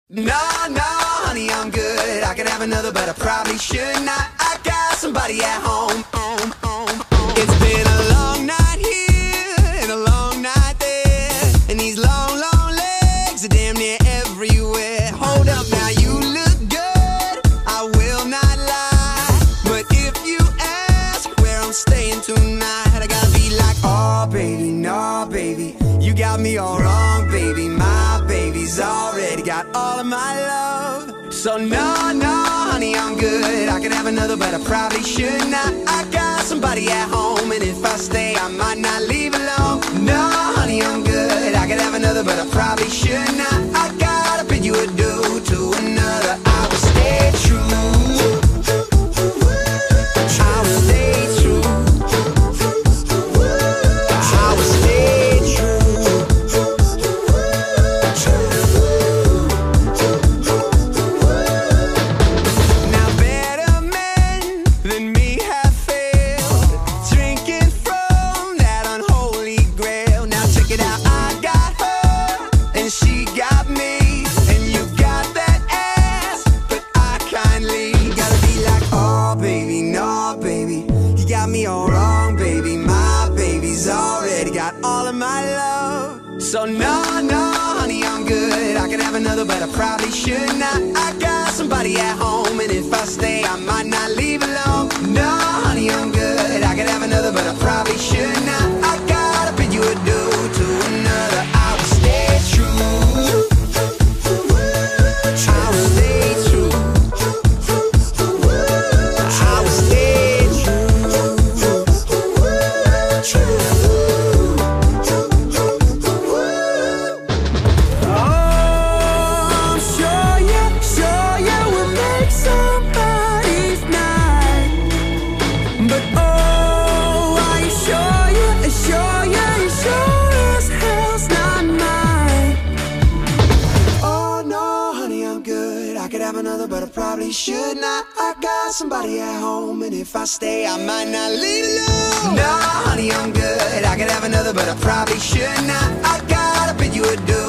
No, no, honey, I'm good. I could have another, but I probably should not. I got somebody at home. It's been a long night here and a long night there, and these long, long legs are damn near everywhere. Hold up now, you look good, I will not lie. But if you ask where I'm staying tonight, I gotta be like, oh baby, no baby, you got me all wrong, baby. My baby's already got all of my love. So no, no, honey, I'm good. I could have another, but I probably should not. I got somebody at home, and if I stay, I might not leave alone. No, honey, I'm good. I could have another, but I probably should not. I gotta bid you adieu to another. I will stay true. I will stay true. I will stay true. Now better men than me have failed, drinking from that unholy grail. Now check it out, I got her and she got me, and you got that ass, but I kindly gotta be like, oh baby, no baby, you got me all wrong, baby. My baby's already got all of my love. So no, no, honey, I'm good. I could have another, but I probably should not. I got somebody at home, and if I stay, I might not leave alone. No, honey, I'm good. I could have another, but I probably should not. I gotta bid you adieu to another. I will stay true. I will stay true. I will stay true. Oh, sure you will make somebody's night. But oh, are you sure you sure as hell's not mine? Oh no, honey, I'm good. I could have another, but I probably should not. I got somebody at home, and if I stay, I might not leave alone. No, honey, I'm good. I could have another, but I probably should not. I gotta bid you adieu